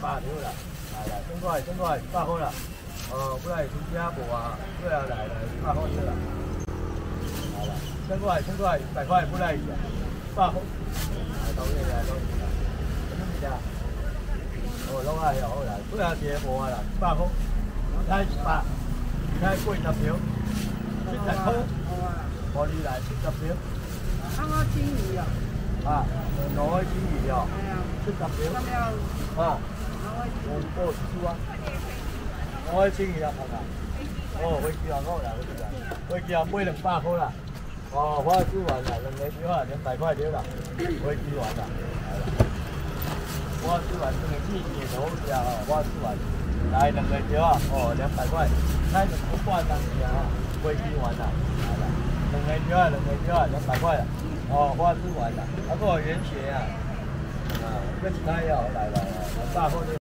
100条啦，来，转过来，100块啦。哦，不来新加坡啊，对啊，来100块对啦。来，转过来，100块不来100块。来，到这来，什么物啊？哦，拢来好啦，不来这无啊啦，100块，来100，来80条，70块，我你来70条。 我金鱼哦。 啊，挪威金鱼哦，70条。啊，我出啊，挪威金鱼啊，看看。哦，飞机啊，我来，飞机啊，买200块啦。哦，我煮完啦，2个条啊，200块条啦，飞机完啦。我煮完这个季节就好食哦，我煮完来2个条啊，哦，200块，开2罐当时啊，飞机完啦，来啦，2个条啊，200块啦。哦，我煮完啦，啊，个圆形啊，跟其他要来，100块。